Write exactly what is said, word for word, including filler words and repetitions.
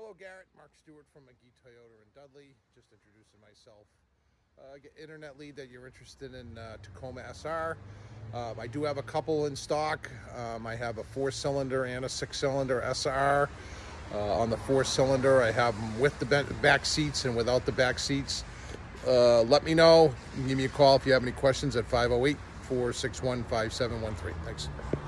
Hello, Garrett. Mark Stewart from McGee Toyota in Dudley. Just introducing myself. Uh, get internet lead that you're interested in uh, Tacoma S R. Um, I do have a couple in stock. Um, I have a four-cylinder and a six-cylinder S R. Uh, on the four-cylinder, I have them with the back seats and without the back seats. Uh, let me know. You can give me a call if you have any questions at five oh eight, four six one, five seven one three. Thanks.